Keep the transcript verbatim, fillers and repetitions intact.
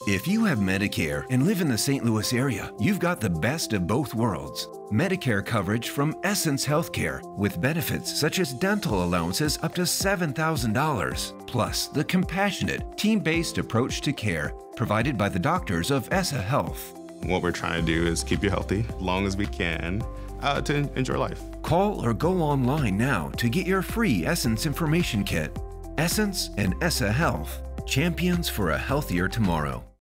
If you have Medicare and live in the Saint Louis area, you've got the best of both worlds. Medicare coverage from Essence Healthcare with benefits such as dental allowances up to seven thousand dollars, plus the compassionate, team-based approach to care provided by the doctors of Esse Health. What we're trying to do is keep you healthy as long as we can uh, to enjoy life. Call or go online now to get your free Essence information kit. Essence and Esse Health, champions for a healthier tomorrow.